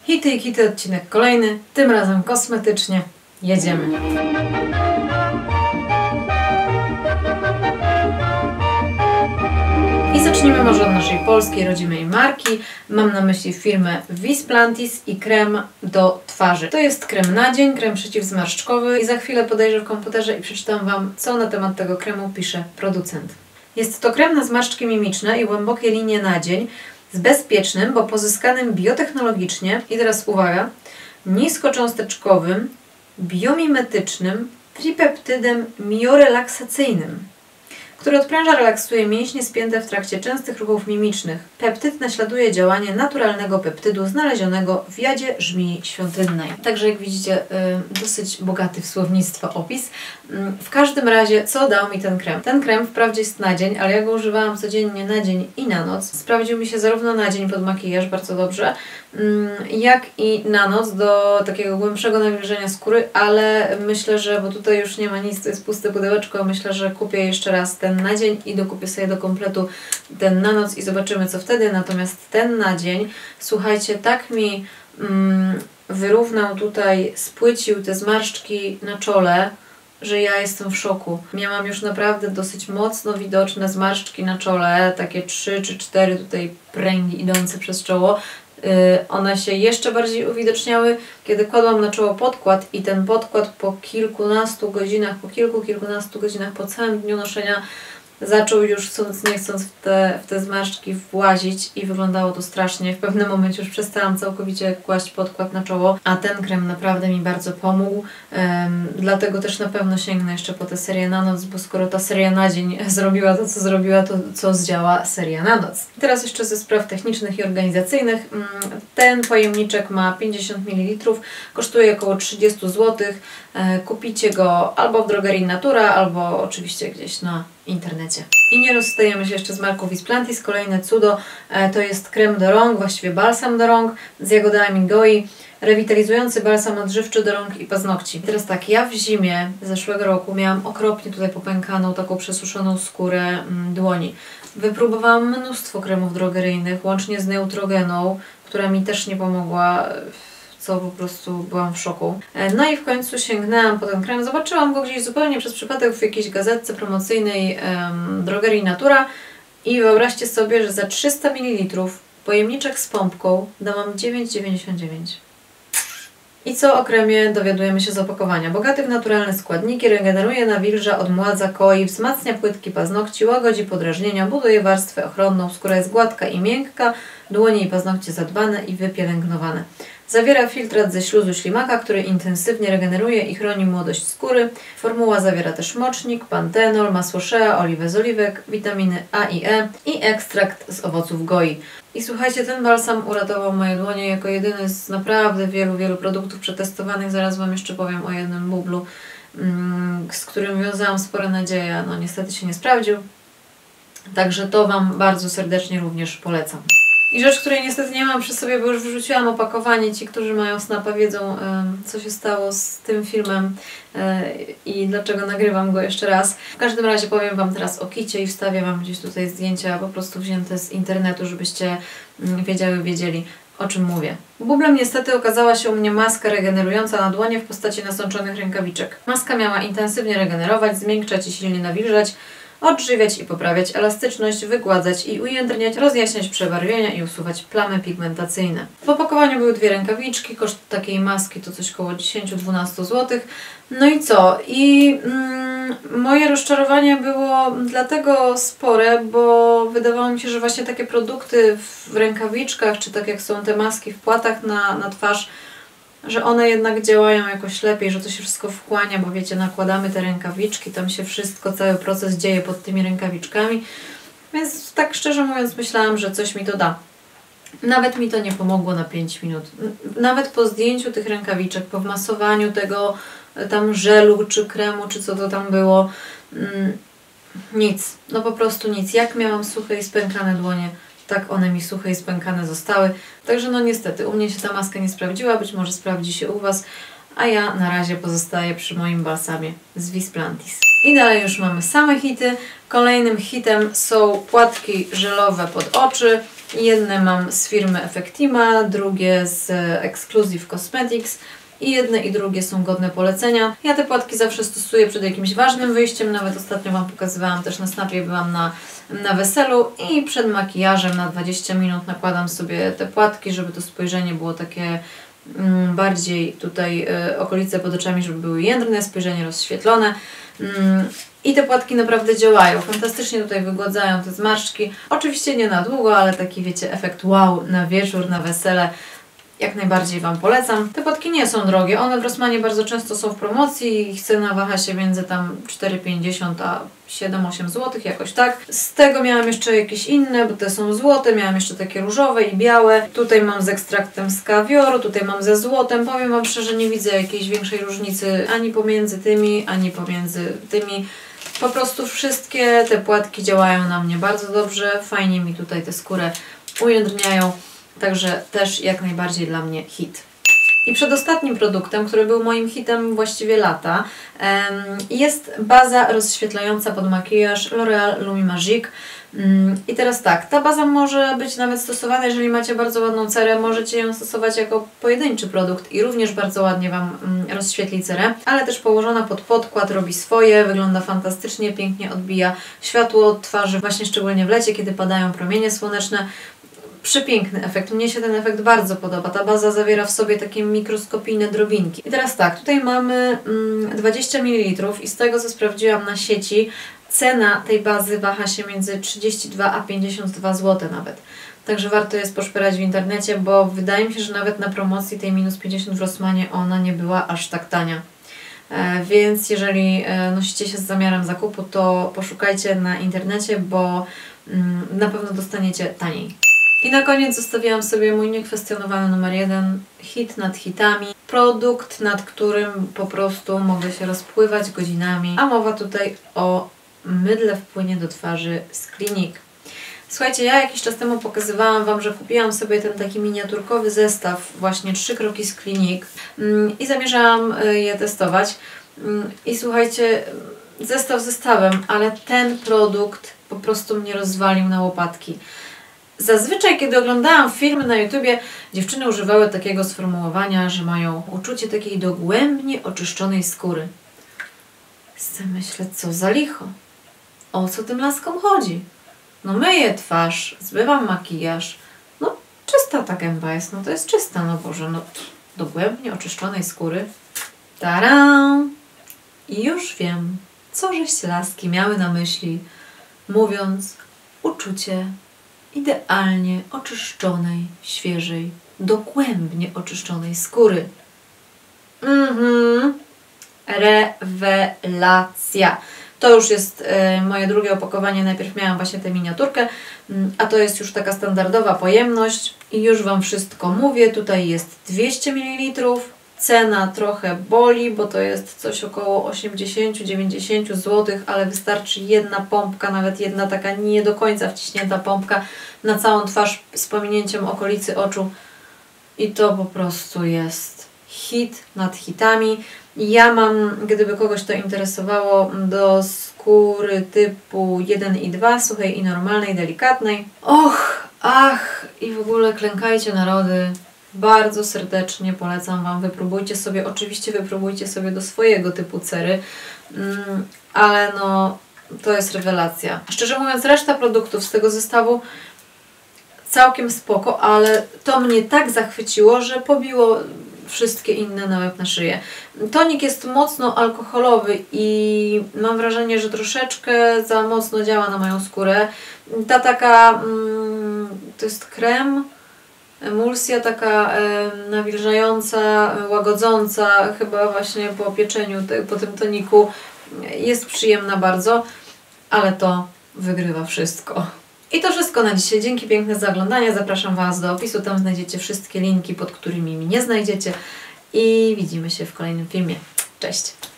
Hity i kity, odcinek kolejny, tym razem kosmetycznie. Jedziemy. I zacznijmy może od naszej polskiej, rodzimej marki. Mam na myśli firmę Visplantis i krem do twarzy. To jest krem na dzień, krem przeciwzmarszczkowy i za chwilę podejrzę w komputerze i przeczytam Wam, co na temat tego kremu pisze producent. Jest to krem na zmarszczki mimiczne i głębokie linie na dzień z bezpiecznym, bo pozyskanym biotechnologicznie, i teraz uwaga, niskocząsteczkowym, biomimetycznym tripeptydem miorelaksacyjnym, który odpręża, relaksuje mięśnie spięte w trakcie częstych ruchów mimicznych. Peptyd naśladuje działanie naturalnego peptydu znalezionego w jadzie żmii świątynnej. Także jak widzicie, dosyć bogaty w słownictwo opis. W każdym razie, co dał mi ten krem? Ten krem wprawdzie jest na dzień, ale ja go używałam codziennie na dzień i na noc. Sprawdził mi się zarówno na dzień pod makijaż bardzo dobrze, jak i na noc do takiego głębszego nawilżenia skóry, ale myślę, że, bo tutaj już nie ma nic, to jest puste pudełeczko, myślę, że kupię jeszcze raz ten na dzień i dokupię sobie do kompletu ten na noc i zobaczymy, co wtedy. Natomiast ten na dzień, słuchajcie, tak mi wyrównał tutaj, spłycił te zmarszczki na czole, że ja jestem w szoku. Miałam już naprawdę dosyć mocno widoczne zmarszczki na czole, takie 3 czy 4 tutaj pręgi idące przez czoło. One się jeszcze bardziej uwidoczniały, kiedy kładłam na czoło podkład i ten podkład po kilkunastu godzinach, kilkunastu godzinach, po całym dniu noszenia zaczął już chcąc nie chcąc w te zmarszczki włazić i wyglądało to strasznie. W pewnym momencie już przestałam całkowicie kłaść podkład na czoło, a ten krem naprawdę mi bardzo pomógł. Dlatego też na pewno sięgnę jeszcze po tę serię na noc, bo skoro ta seria na dzień zrobiła to, co zrobiła, to co zdziała seria na noc. Teraz jeszcze ze spraw technicznych i organizacyjnych. Ten pojemniczek ma 50 ml, kosztuje około 30 zł. Kupicie go albo w drogerii Natura, albo oczywiście gdzieś na internecie. I nie rozstajemy się jeszcze z marką Visplantis. Kolejne cudo to jest krem do rąk, właściwie balsam do rąk z jagodami goi, rewitalizujący balsam odżywczy do rąk i paznokci. I teraz tak, ja w zimie zeszłego roku miałam okropnie tutaj popękaną, taką przesuszoną skórę dłoni. Wypróbowałam mnóstwo kremów drogeryjnych, łącznie z Neutrogeną, która mi też nie pomogła, co po prostu byłam w szoku. No i w końcu sięgnęłam po ten krem. Zobaczyłam go gdzieś zupełnie przez przypadek w jakiejś gazetce promocyjnej drogerii Natura i wyobraźcie sobie, że za 300 ml pojemniczek z pompką dałam 9,99. I co o kremie dowiadujemy się z opakowania? Bogaty w naturalne składniki, regeneruje, nawilża, odmładza, koi, wzmacnia płytki paznokci, łagodzi podrażnienia, buduje warstwę ochronną, skóra jest gładka i miękka, dłonie i paznokcie zadbane i wypielęgnowane. Zawiera filtrat ze śluzu ślimaka, który intensywnie regeneruje i chroni młodość skóry. Formuła zawiera też mocznik, pantenol, masło shea, oliwę z oliwek, witaminy A i E i ekstrakt z owoców goi. I słuchajcie, ten balsam uratował moje dłonie jako jedyny z naprawdę wielu produktów przetestowanych. Zaraz Wam jeszcze powiem o jednym bublu, z którym wiązałam spore nadzieje. No niestety się nie sprawdził. Także to Wam bardzo serdecznie również polecam. I rzecz, której niestety nie mam przy sobie, bo już wyrzuciłam opakowanie. Ci, którzy mają Snapa, wiedzą, co się stało z tym filmem i dlaczego nagrywam go jeszcze raz. W każdym razie powiem Wam teraz o kicie i wstawię Wam gdzieś tutaj zdjęcia po prostu wzięte z internetu, żebyście wiedzieli, o czym mówię. Bublem niestety okazała się u mnie maska regenerująca na dłonie w postaci nasączonych rękawiczek. Maska miała intensywnie regenerować, zmiękczać i silnie nawilżać, odżywiać i poprawiać elastyczność, wygładzać i ujędrniać, rozjaśniać przebarwienia i usuwać plamy pigmentacyjne. W opakowaniu były 2 rękawiczki, koszt takiej maski to coś koło 10-12 zł. No i co? I moje rozczarowanie było dlatego spore, bo wydawało mi się, że właśnie takie produkty w rękawiczkach, czy tak jak są te maski w płatach na twarz, że one jednak działają jakoś lepiej, że to się wszystko wchłania, bo wiecie, nakładamy te rękawiczki, tam się wszystko, cały proces dzieje pod tymi rękawiczkami, więc tak szczerze mówiąc myślałam, że coś mi to da. Nawet mi to nie pomogło na 5 minut. Nawet po zdjęciu tych rękawiczek, po wmasowaniu tego tam żelu, czy kremu, czy co to tam było, nic, no po prostu nic. Jak miałam suche i spękane dłonie, tak one mi suche i spękane zostały. Także no niestety, u mnie się ta maska nie sprawdziła, być może sprawdzi się u Was, a ja na razie pozostaję przy moim balsamie z Visplantis. I dalej już mamy same hity. Kolejnym hitem są płatki żelowe pod oczy. Jedne mam z firmy Effectima, drugie z Exclusive Cosmetics. I jedne i drugie są godne polecenia. Ja te płatki zawsze stosuję przed jakimś ważnym wyjściem, nawet ostatnio Wam pokazywałam też na Snapie, byłam na weselu i przed makijażem na 20 minut nakładam sobie te płatki, żeby to spojrzenie było takie bardziej tutaj okolice pod oczami, żeby były jędrne, spojrzenie rozświetlone. I te płatki naprawdę działają. Fantastycznie tutaj wygładzają te zmarszczki. Oczywiście nie na długo, ale taki wiecie efekt wow na wieczór, na wesele. Jak najbardziej Wam polecam. Te płatki nie są drogie. One w Rossmanie bardzo często są w promocji. Ich cena waha się między tam 4,50 a 7-8 zł, jakoś tak. Z tego miałam jeszcze jakieś inne, bo te są złote. Miałam jeszcze takie różowe i białe. Tutaj mam z ekstraktem z kawioru, tutaj mam ze złotem. Powiem Wam szczerze, nie widzę jakiejś większej różnicy ani pomiędzy tymi, ani pomiędzy tymi. Po prostu wszystkie te płatki działają na mnie bardzo dobrze. Fajnie mi tutaj tę skórę ujędrniają. Także też jak najbardziej dla mnie hit. I przedostatnim produktem, który był moim hitem właściwie lata, jest baza rozświetlająca pod makijaż L'Oréal Lumi Magique. I teraz tak, ta baza może być nawet stosowana, jeżeli macie bardzo ładną cerę, możecie ją stosować jako pojedynczy produkt i również bardzo ładnie Wam rozświetli cerę, ale też położona pod podkład robi swoje, wygląda fantastycznie, pięknie odbija światło od twarzy, właśnie szczególnie w lecie, kiedy padają promienie słoneczne. Przepiękny efekt. Mnie się ten efekt bardzo podoba. Ta baza zawiera w sobie takie mikroskopijne drobinki. I teraz tak, tutaj mamy 20 ml i z tego co sprawdziłam na sieci, cena tej bazy waha się między 32 a 52 zł nawet. Także warto jest poszperać w internecie, bo wydaje mi się, że nawet na promocji tej minus 50 w Rossmanie ona nie była aż tak tania. Więc jeżeli nosicie się z zamiarem zakupu, to poszukajcie na internecie, bo na pewno dostaniecie taniej. I na koniec zostawiłam sobie mój niekwestionowany numer 1, hit nad hitami, produkt, nad którym po prostu mogę się rozpływać godzinami, a mowa tutaj o mydle w płynie do twarzy z Clinique. Słuchajcie, ja jakiś czas temu pokazywałam Wam, że kupiłam sobie ten taki miniaturkowy zestaw, właśnie 3 kroki z Clinique i zamierzałam je testować. I słuchajcie, zestaw zestawem, ale ten produkt po prostu mnie rozwalił na łopatki. Zazwyczaj, kiedy oglądałam filmy na YouTubie, dziewczyny używały takiego sformułowania, że mają uczucie takiej dogłębnie oczyszczonej skóry. Myślę, co za licho? O co tym laskom chodzi? No myję twarz, zbywam makijaż. No czysta ta gęba jest, no to jest czysta, no Boże, no dogłębnie oczyszczonej skóry. Taram! I już wiem, co żeście laski miały na myśli, mówiąc uczucie idealnie oczyszczonej, świeżej, dogłębnie oczyszczonej skóry. Rewelacja! To już jest moje drugie opakowanie. Najpierw miałam właśnie tę miniaturkę, a to jest już taka standardowa pojemność. I już Wam wszystko mówię. Tutaj jest 200 ml. Cena trochę boli, bo to jest coś około 80-90 zł, ale wystarczy jedna pompka, nawet jedna taka nie do końca wciśnięta pompka na całą twarz z pominięciem okolicy oczu. I to po prostu jest hit nad hitami. Ja mam, gdyby kogoś to interesowało, do skóry typu 1 i 2, suchej i normalnej, delikatnej. Och, ach i w ogóle klękajcie narody. Bardzo serdecznie polecam Wam, wypróbujcie sobie, oczywiście wypróbujcie sobie do swojego typu cery, ale no to jest rewelacja. Szczerze mówiąc, reszta produktów z tego zestawu całkiem spoko, ale to mnie tak zachwyciło, że pobiło wszystkie inne na łeb na szyję. Tonik jest mocno alkoholowy i mam wrażenie, że troszeczkę za mocno działa na moją skórę. Ta taka, to jest krem, emulsja taka nawilżająca, łagodząca, chyba właśnie po pieczeniu, po tym toniku jest przyjemna bardzo, ale to wygrywa wszystko. I to wszystko na dzisiaj. Dzięki piękne za oglądanie. Zapraszam Was do opisu, tam znajdziecie wszystkie linki, pod którymi mnie znajdziecie i widzimy się w kolejnym filmie. Cześć!